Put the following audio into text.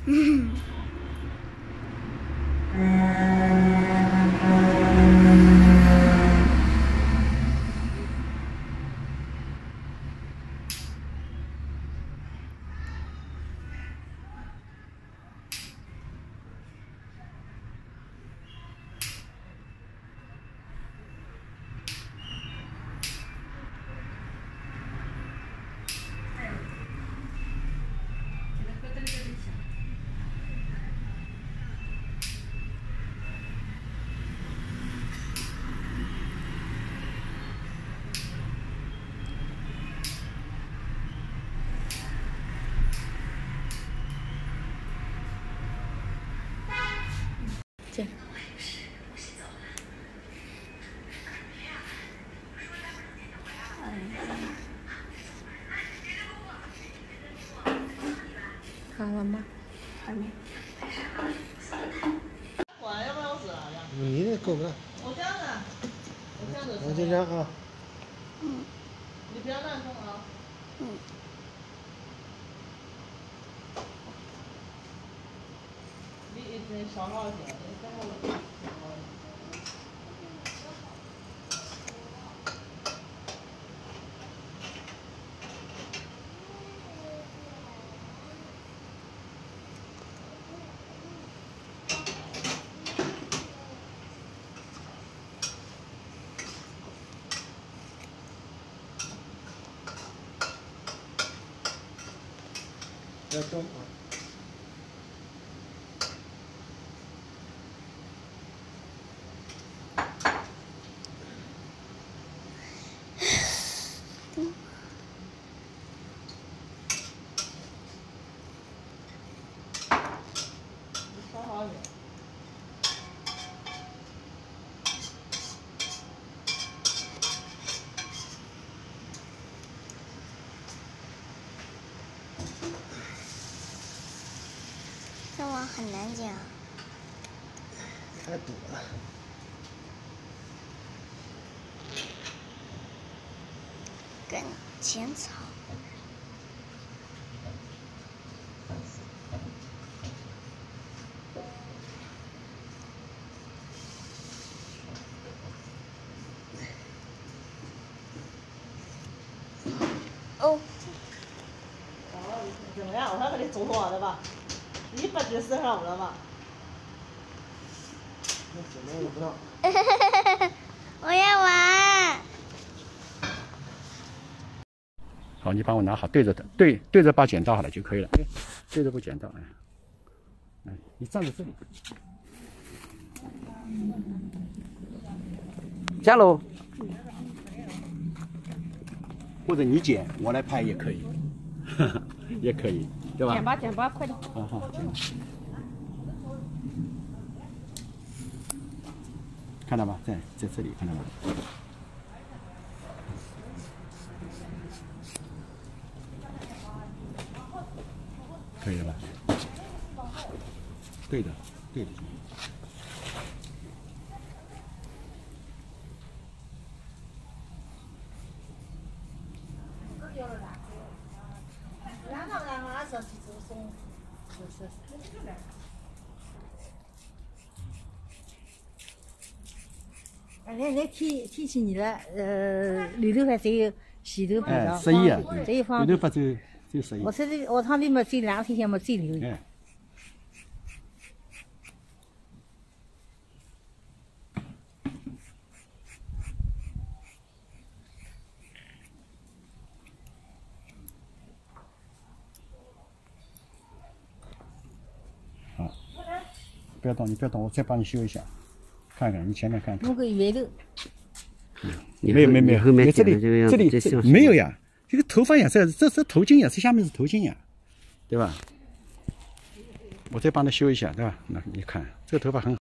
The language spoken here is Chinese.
这。好了吗？还没。 管要不然我死了。 你那够不到。 我这样子，我这样子。 我就这样啊。 嗯。 你不要乱动啊。 嗯。 你一直消耗些，你等我。 要动啊！ 稍好一点。 这网很难讲。 太堵了。 跟浅草。哦。 怎么样？我看给你做好了吧？190上了吧？ 那怎么也不到。 我要玩。 好，你帮我拿好，对着的，对着把剪刀好了就可以了。哎，对着把剪刀，哎，你站在这里。加喽。或者你剪，我来拍也可以，也可以，对吧？ 剪吧，快点。 好好，剪。看到吗？在这里，看到吗？可以了吧？对的，对的。 来提醒你了，里头还只有洗头拍照， 十一啊， 这一方里头发只有11。 我说这我趟里面这2天前么这里头。 好，不要动，你不要动，我再帮你修一下，看看你前面看看。 弄个圆头。 没有，这里没有呀，这个头发颜色，这是头巾呀，这下面是头巾呀，对吧？我再帮他修一下，对吧？那你看这个头发很好。